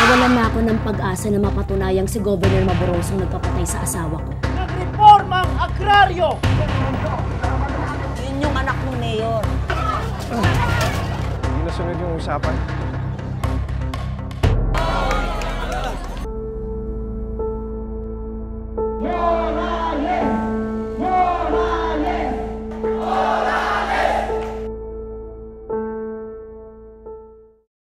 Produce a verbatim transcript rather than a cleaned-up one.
nawawalan na ako ng pag-asa na mapatunayang si Governor Maborosong nagpapatay sa asawa ko. Nagreformang agraryo! Yun yung anak ng mayor. Hindi nasunod yung usapan.